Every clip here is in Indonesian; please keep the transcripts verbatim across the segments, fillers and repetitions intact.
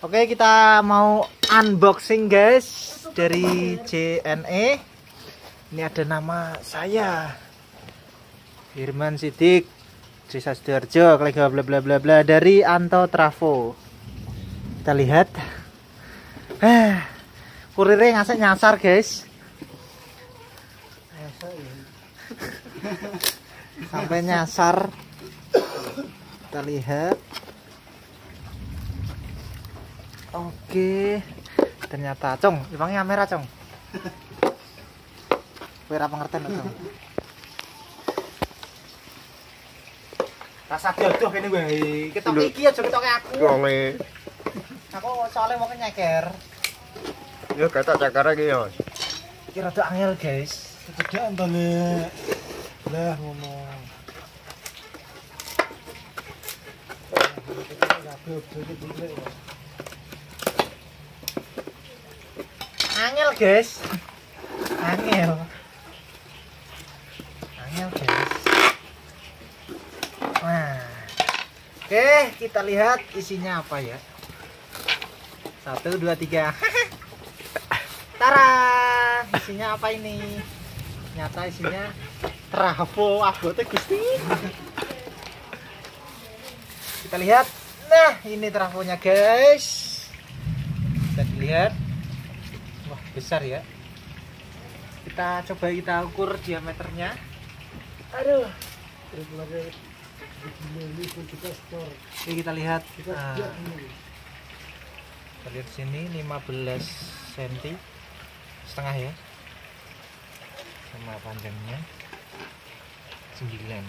Oke, kita mau unboxing guys dari J N E. Ini ada nama saya, Firman Sidik, Desa Sidoarjo, Klega bla bla bla bla, dari Anto Trafo. Kita lihat. Eh, kurirnya ngasih nyasar guys. Sampai nyasar. Kita lihat. Oke, ternyata Cong, ibangnya merah Cong. Kira pengertian Cong. Rasa jodoh ini gue. Ketok iki aja ketoke aku. Kole. Aku soalnya mau nyeker. Ya ketok cakar iki ya. Iki rada angel guys. Ketegaan to le. Lah ngono. Angel guys. Angel. Angel guys. Nah. Oke, kita lihat isinya apa ya. Satu, dua, tiga. Tara, isinya apa ini? Nyata isinya trafo abote Gusti. Kita lihat. Nah, ini trafonya guys. Kita lihat. Wah, besar ya. Kita coba kita ukur diameternya. Aduh. Oke, kita lihat. Nah, kita lihat sini lima belas sentimeter setengah ya. Sama panjangnya sembilan.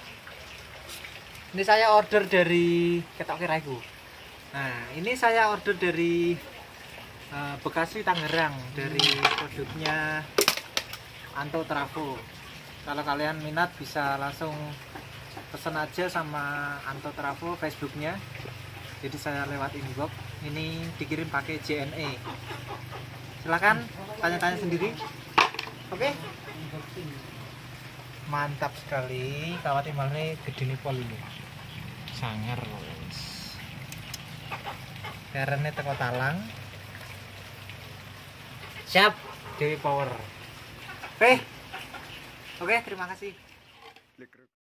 Ini saya order dari Ketok Kiraiku. Nah, ini saya order dari uh, Bekasi Tangerang, dari produknya Anto Trafo. Kalau kalian minat bisa langsung pesan aja sama Anto Trafo Facebooknya. Jadi saya lewat inbox. Ini dikirim pakai J N E. Silakan tanya-tanya sendiri. Oke? Mantap sekali. Kawat imalnya gede nih pol ini. Sangar guys. Karena teko talang. Siap, Dewi Power. Oke. Oke, terima kasih.